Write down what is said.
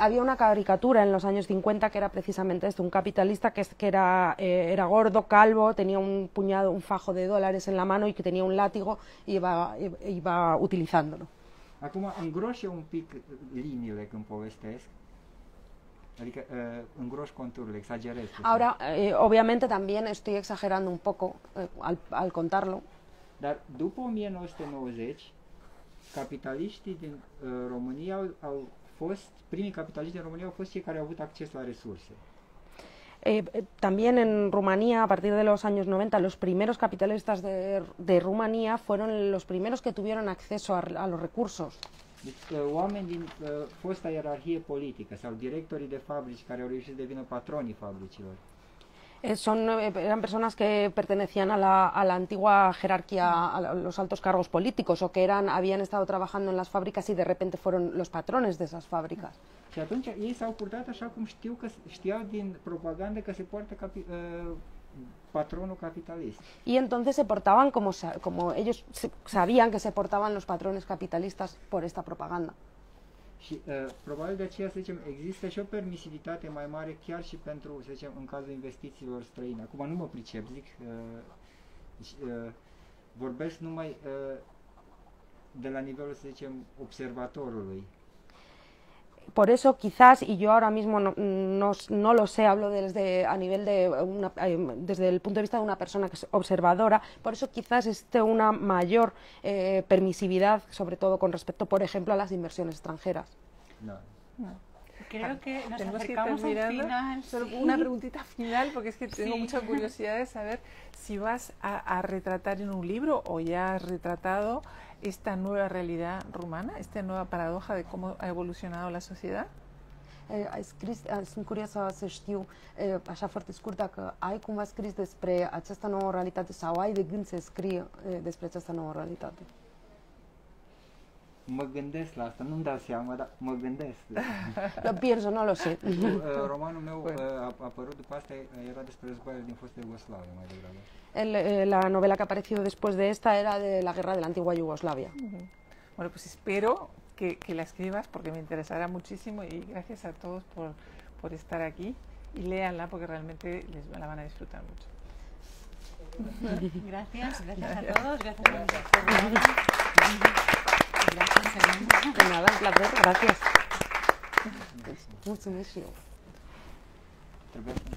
había una caricatura en los años 50 que era precisamente esto, un capitalista que era gordo, calvo, tenía un fajo de dólares en la mano y que tenía un látigo y iba utilizándolo. Acum îngroșe un pic liniile când povestesc, adică îngroș conturile, exagerez. Ahora, obviamente también estoy exagerando un poco al contarlo. Dar după 1990, capitaliștii din România au fost, primii capitaliști din România au fost cei care au avut acces la resurse. También en Rumanía, a partir de los años 90, los primeros capitalistas de Rumanía fueron los primeros que tuvieron acceso a los recursos. Deci, oameni din fosta ierarhie politică sau directorii de fabrici care au reușit să devină patronii fabricilor. Eran personas que pertenecían a la antigua jerarquía, a los altos cargos políticos o que habían estado trabajando en las fábricas y de repente fueron los patrones de esas fábricas. Și atunci ei s-au purtat așa cum știau din propagandă că se poartă patronul capitalist. Y entonces se portaban como ellos sabían que se portaban los patrones capitalistas por esta propaganda. Și probabil de aceea, să zicem, există și o permisivitate mai mare chiar și pentru, să zicem, în cazul investițiilor străine. Acum nu mă pricep, zic, vorbesc numai de la nivelul, să zicem, observatorului. Por eso quizás, y yo ahora mismo no lo sé, hablo desde el punto de vista de una persona que es observadora, por eso quizás existe una mayor permisividad, sobre todo con respecto, por ejemplo, a las inversiones extranjeras. No. Creo que nos tenemos acercamos al final. Solo sí. una preguntita final, porque es que tengo Sí. mucha curiosidad de saber si vas a retratar en un libro o ya has retratado esta nueva realidad rumana, esta nueva paradoja de cómo ha evolucionado la sociedad. Sunt curioasă să știu, așa foarte scurt, dacă ai cumva scris despre această nouă realitate sau ai de gând să scrii despre această nouă realitate. Mă gândesc la asta, nu-mi dau seama, dar mă gândesc. Lo pienso, no lo sé. Romanul meu a apărut după asta, era despre războaiele din fostă Iugoslavia, mai degrabă. La novela que ha aparecido después de esta era de la guerra de la antigua Yugoslavia. Bueno, pues espero que la escribas porque me interesará muchísimo y gracias a todos por estar aquí y léanla porque realmente la van a disfrutar mucho. Gracias a todos, gracias a mis Gracias, Elena. De nada, un placer, gracias. Mulțumesc și eu. Trebuie